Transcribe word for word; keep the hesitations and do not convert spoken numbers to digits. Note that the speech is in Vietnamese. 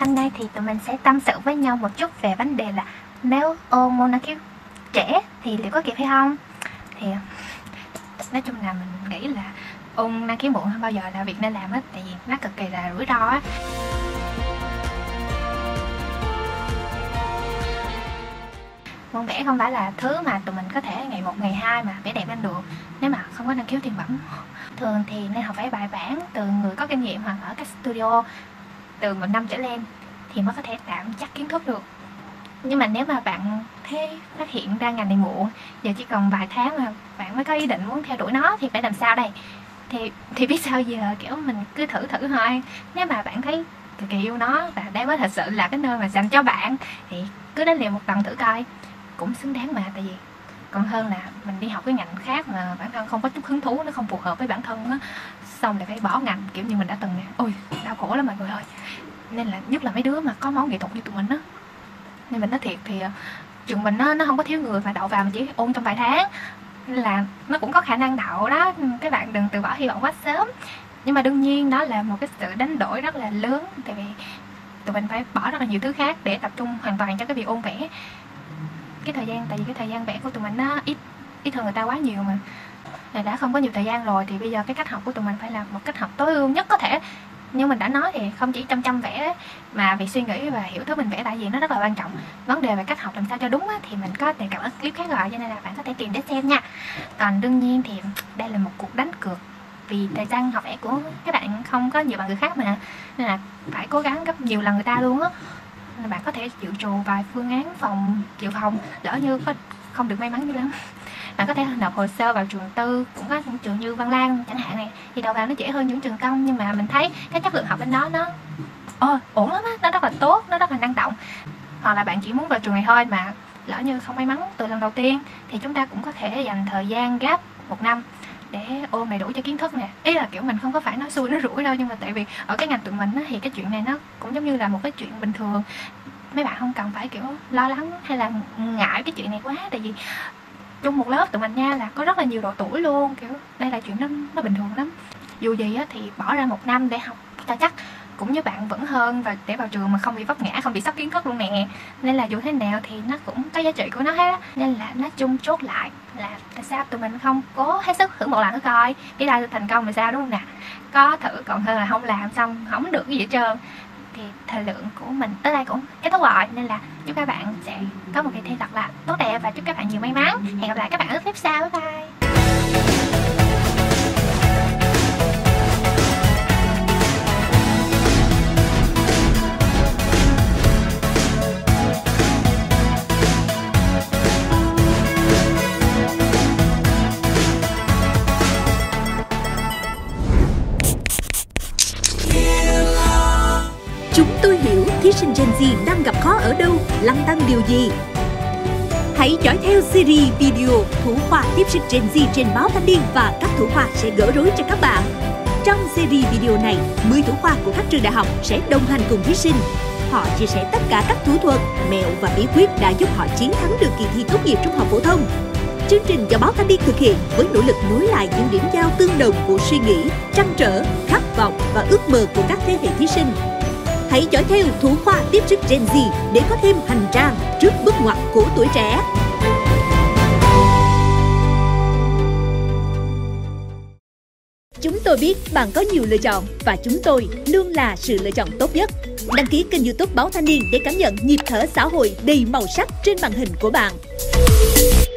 hôm nay thì tụi mình sẽ tâm sự với nhau một chút về vấn đề là nếu ôn môn năng khiếu trẻ thì liệu có kịp hay không. Thì nói chung là mình nghĩ là ôn năng khiếu muộn không bao giờ là việc nên làm hết, tại vì nó cực kỳ là rủi ro á. Môn vẽ không phải là thứ mà tụi mình có thể ngày một ngày hai mà vẽ đẹp lên được nếu mà không có năng khiếu thiên bẩm. Thường thì nên học vẽ bài bản từ người có kinh nghiệm hoặc ở các studio từ một năm trở lên thì mới có thể tạm chắc kiến thức được. Nhưng mà nếu mà bạn thấy phát hiện ra ngành này muộn, giờ chỉ còn vài tháng mà bạn mới có ý định muốn theo đuổi nó thì phải làm sao đây? Thì thì biết sao giờ, kiểu mình cứ thử thử thôi. Nếu mà bạn thấy cực kỳ yêu nó và đây mới thật sự là cái nơi mà dành cho bạn thì cứ đến liều một lần thử coi, cũng xứng đáng mà. Tại vì còn hơn là mình đi học cái ngành khác mà bản thân không có chút hứng thú, nó không phù hợp với bản thân á, xong lại phải bỏ ngành kiểu như mình đã từng nè. Ôi đau khổ lắm mọi người ơi. Nên là nhất là mấy đứa mà có máu nghệ thuật như tụi mình á, nên mình nói thiệt thì trường mình nó nó không có thiếu người mà đậu vào mình chỉ ôn trong vài tháng, nên là nó cũng có khả năng đậu đó. Các bạn đừng từ bỏ hy vọng quá sớm. Nhưng mà đương nhiên đó là một cái sự đánh đổi rất là lớn, tại vì tụi mình phải bỏ rất là nhiều thứ khác để tập trung hoàn toàn cho cái việc ôn vẽ. Cái thời gian, tại vì cái thời gian vẽ của tụi mình nó ít ít hơn người ta quá nhiều mà. Là đã không có nhiều thời gian rồi thì bây giờ cái cách học của tụi mình phải làm một cách học tối ưu nhất có thể. Như mình đã nói thì không chỉ chăm chăm vẽ mà việc suy nghĩ và hiểu thứ mình vẽ tại vì nó rất là quan trọng. Vấn đề về cách học làm sao cho đúng á, thì mình có đề cập ở clip khác rồi, cho nên là bạn có thể tìm để xem nha. Còn đương nhiên thì đây là một cuộc đánh cược, vì thời gian học vẽ của các bạn không có nhiều bằng người khác mà, nên là phải cố gắng gấp nhiều lần người ta luôn á. Bạn có thể dự trù vài phương án phòng dự phòng lỡ như có không được may mắn như lắm. Bạn có thể nộp hồ sơ vào trường tư, cũng có những trường như Văn Lang chẳng hạn này, thì đầu vào nó dễ hơn những trường công, nhưng mà mình thấy cái chất lượng học bên đó nó ồ, ổn lắm á, nó rất là tốt, nó rất là năng động. Hoặc là bạn chỉ muốn vào trường này thôi mà lỡ như không may mắn từ lần đầu tiên thì chúng ta cũng có thể dành thời gian gap một năm để ôn đầy đủ cho kiến thức nè. Ý là kiểu mình không có phải nói xui nói rủi đâu, nhưng mà tại vì ở cái ngành tụi mình á, thì cái chuyện này nó cũng giống như là một cái chuyện bình thường. Mấy bạn không cần phải kiểu lo lắng hay là ngại cái chuyện này quá, tại vì chung một lớp tụi mình nha là có rất là nhiều độ tuổi luôn, kiểu đây là chuyện nó, nó bình thường lắm. Dù gì á, thì bỏ ra một năm để học cho chắc cũng như bạn vẫn hơn và để vào trường mà không bị vấp ngã, không bị sốc kiến thức luôn nè. Nên là dù thế nào thì nó cũng có giá trị của nó hết. Nên là nói chung chốt lại là tại sao tụi mình không cố hết sức thử một lần thử coi cái ra thành công là sao, đúng không nè? Có thử còn hơn là không làm xong không được cái gì hết trơn. Thì thời lượng của mình tới đây cũng kết thúc rồi, nên là chúc các bạn sẽ có một kỳ thi thật là tốt đẹp và chúc các bạn nhiều may mắn. Hẹn gặp lại các bạn ở clip sau. Bye bye. Chúng tôi hiểu thí sinh Gen Z đang gặp khó ở đâu, lăn tăn điều gì. Hãy dõi theo series video thủ khoa tiếp sức Gen Z trên báo Thanh niên và các thủ khoa sẽ gỡ rối cho các bạn. Trong series video này, mười thủ khoa của các trường đại học sẽ đồng hành cùng thí sinh. Họ chia sẻ tất cả các thủ thuật, mẹo và bí quyết đã giúp họ chiến thắng được kỳ thi tốt nghiệp trung học phổ thông. Chương trình do báo Thanh niên thực hiện với nỗ lực nối lại những điểm giao tương đồng của suy nghĩ, trăn trở, khát vọng và ước mơ của các thế hệ thí sinh. Hãy dõi theo thủ khoa tiếp sức Gen Z để có thêm hành trang trước bước ngoặt của tuổi trẻ. Chúng tôi biết bạn có nhiều lựa chọn và chúng tôi luôn là sự lựa chọn tốt nhất. Đăng ký kênh YouTube Báo Thanh niên để cảm nhận nhịp thở xã hội đầy màu sắc trên màn hình của bạn.